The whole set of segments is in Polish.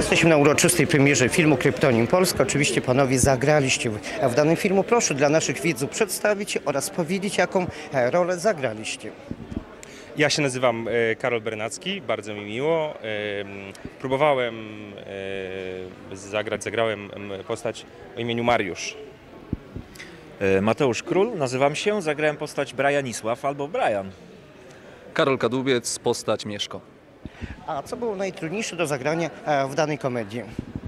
Jesteśmy na uroczystej premierze filmu Kryptonim Polska. Oczywiście panowie zagraliście w danym filmu. Proszę dla naszych widzów przedstawić oraz powiedzieć, jaką rolę zagraliście. Ja się nazywam Karol Bernacki, bardzo mi miło. Próbowałem zagrałem postać o imieniu Mariusz. Mateusz Król, nazywam się, zagrałem postać Brianisław albo Brian. Karol Kadłubiec, postać Mieszko. A co było najtrudniejsze do zagrania w danej komedii?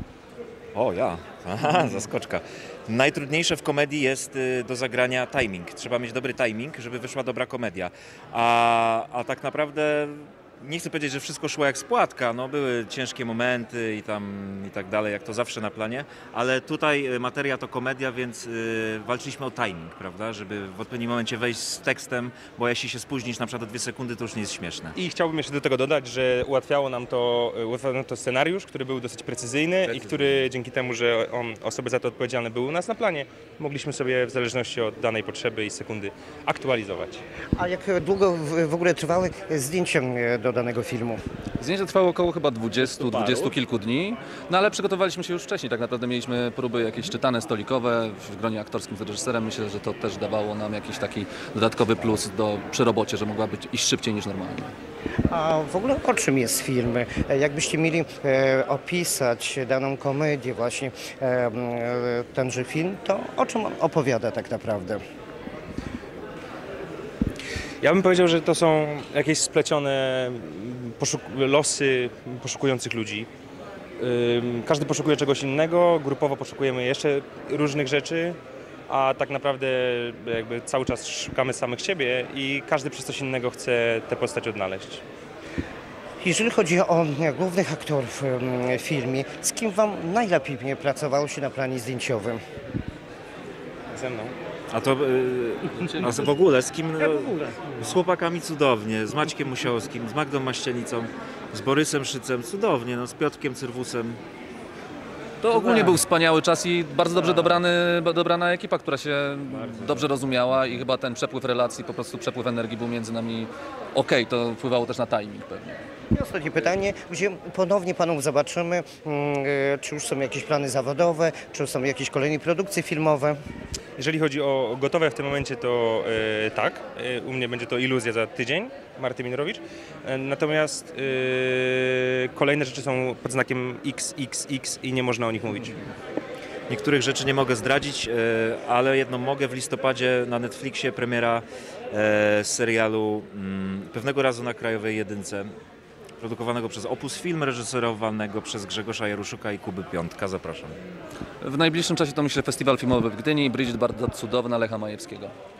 Aha, zaskoczka. Najtrudniejsze w komedii jest do zagrania timing. Trzeba mieć dobry timing, żeby wyszła dobra komedia. A tak naprawdę nie chcę powiedzieć, że wszystko szło jak z płatka. No, były ciężkie momenty i tak dalej, jak to zawsze na planie, ale tutaj materia to komedia, więc walczyliśmy o timing, prawda, żeby w odpowiednim momencie wejść z tekstem, bo jeśli się spóźnisz na przykład o 2 sekundy, to już nie jest śmieszne. I chciałbym jeszcze do tego dodać, że ułatwiało nam to scenariusz, który był dosyć precyzyjny i który dzięki temu, że osoby za to odpowiedzialne były u nas na planie, mogliśmy sobie w zależności od danej potrzeby i sekundy aktualizować. A jak długo w ogóle trwały zdjęcia do danego filmu? Zdjęcie trwało około chyba 20 kilku dni, no ale przygotowaliśmy się już wcześniej. Tak naprawdę mieliśmy próby jakieś czytane, stolikowe w gronie aktorskim z reżyserem. Myślę, że to też dawało nam jakiś taki dodatkowy plus przy robocie, że mogła być iść szybciej niż normalnie. A w ogóle o czym jest film? Jakbyście mieli opisać daną komedię, właśnie tenże film, to o czym on opowiada tak naprawdę? Ja bym powiedział, że to są jakieś splecione losy poszukujących ludzi. Każdy poszukuje czegoś innego, grupowo poszukujemy jeszcze różnych rzeczy, a tak naprawdę jakby cały czas szukamy samych siebie i każdy przez coś innego chce tę postać odnaleźć. Jeżeli chodzi o głównych aktorów w filmie, z kim wam najlepiej pracowało się na planie zdjęciowym? Ze mną. A w ogóle z kim? Z chłopakami cudownie, z Maćkiem Musiałowskim, z Magdą Maścielicą, z Borysem Szycem, cudownie, no, z Piotrkiem Cyrwusem. To ogólnie był wspaniały czas i bardzo dobrze dobrana ekipa, która się dobrze rozumiała i chyba ten przepływ relacji, po prostu przepływ energii był między nami okej, to wpływało też na timing pewnie. I ostatnie pytanie, gdzie ponownie panów zobaczymy, czy już są jakieś plany zawodowe, czy są jakieś kolejne produkcje filmowe? Jeżeli chodzi o gotowe w tym momencie, to tak. U mnie będzie to Iluzja za tydzień, Marty Minorowicz. Natomiast kolejne rzeczy są pod znakiem XXX i nie można o nich mówić. Niektórych rzeczy nie mogę zdradzić, ale jedno mogę. W listopadzie na Netflixie premiera serialu Pewnego razu na Krajowej Jedynce, produkowanego przez Opus Film, reżyserowanego przez Grzegorza Jaruszuka i Kuby Piątka. Zapraszam. W najbliższym czasie to myślę festiwal filmowy w Gdyni, Bridget Barda Cudowna Lecha Majewskiego.